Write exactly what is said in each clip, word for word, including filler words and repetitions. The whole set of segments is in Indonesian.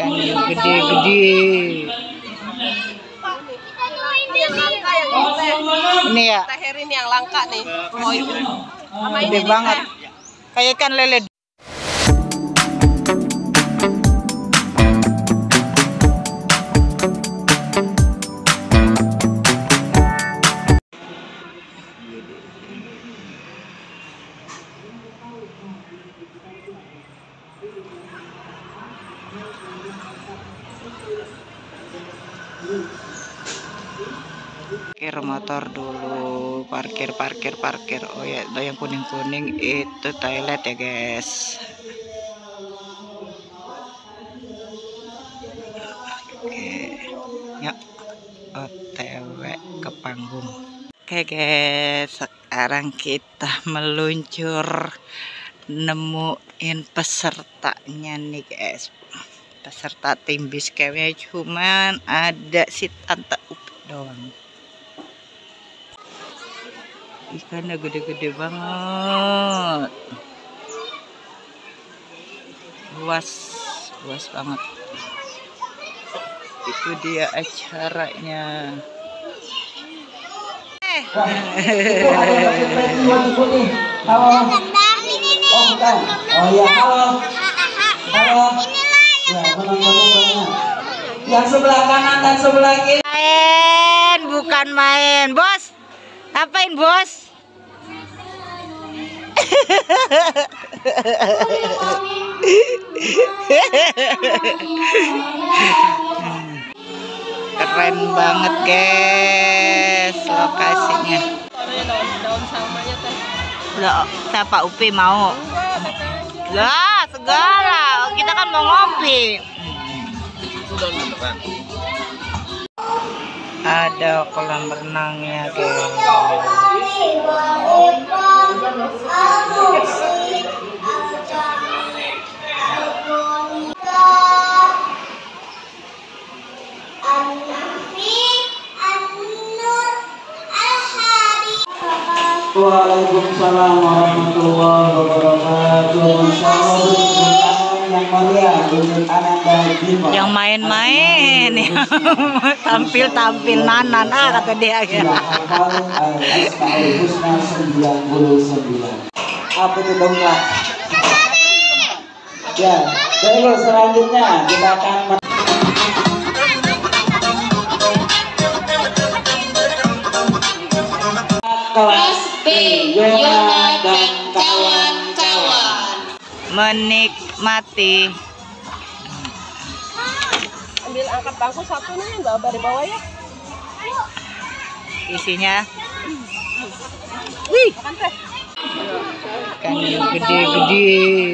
Ikan yang gede-gede. Ini ya. Terakhir ini yang langka nih. Oh, gede banget. Kayak ikan lele. Parkir motor dulu, parkir parkir parkir. Oh ya, yang kuning kuning itu toilet ya guys. Oke, yuk O T W ke panggung. Oke guys, sekarang kita meluncur nemuin pesertanya nih guys. Peserta tim Basecampnya cuman ada si Tante Upi doang. Ikannya gede-gede banget, luas luas banget. Itu dia acaranya. Eh. Halo. Oh bukan. Oh iya halo. Halo. Ya menonton-nontonnya. Yang sebelah kanan dan sebelah kiri. Main, bukan main, bos. Ngapain bos? Keren banget guys lokasinya. daun samanya teh. Loh, siapa Upi mau? Lah, segala. Kita kan mau ngopi. Ada kolam renangnya guys. Waalaikumsalam warahmatullahi wabarakatuh. Yang mulia, yang main-main tampil-tampil nanan ah kata dia ya. Apa itu dongkrak? Ya, jadi selanjutnya kita akan kelas B, Yona dan kawan-kawan menikmati. Ambil angkat bangku satu nih, bawa dari bawah ya. Isinya Wih, makan teh. ikan yang gede-gede.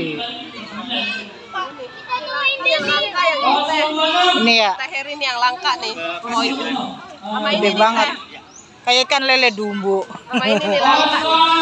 Yang langka yang ini. Ini ya. Terakhir ini yang langka nih. Oh, Gede banget. Kayak ikan lele dumbo. Sama ini nih langka.